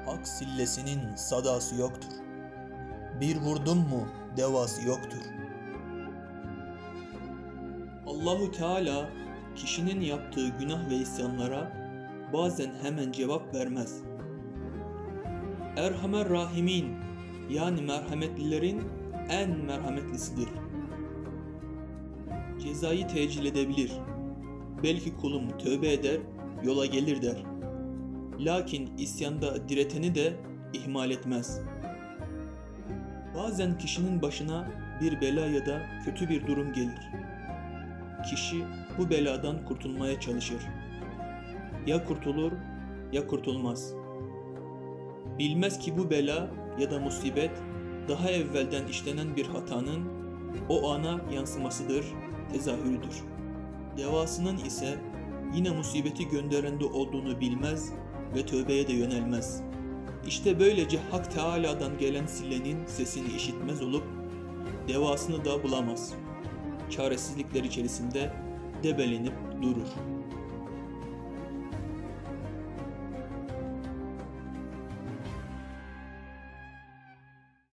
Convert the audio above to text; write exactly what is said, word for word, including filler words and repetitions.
Hak sillesinin sadası yoktur. Bir vurdum mu devası yoktur. Allahu Teala kişinin yaptığı günah ve isyanlara bazen hemen cevap vermez. Erhamer Rahimin, yani merhametlilerin en merhametlisidir. Cezayı tecil edebilir. Belki kulum tövbe eder, yola gelir der. Lakin isyanda direteni de ihmal etmez. Bazen kişinin başına bir bela ya da kötü bir durum gelir. Kişi bu beladan kurtulmaya çalışır. Ya kurtulur ya kurtulmaz. Bilmez ki bu bela ya da musibet daha evvelden işlenen bir hatanın o ana yansımasıdır, tezahürüdür. Devasının ise yine musibeti gönderende olduğunu bilmez ve tövbeye de yönelmez. İşte böylece Hak Teâlâ'dan gelen sillenin sesini işitmez olup devasını da bulamaz. Çaresizlikler içerisinde debelenip durur.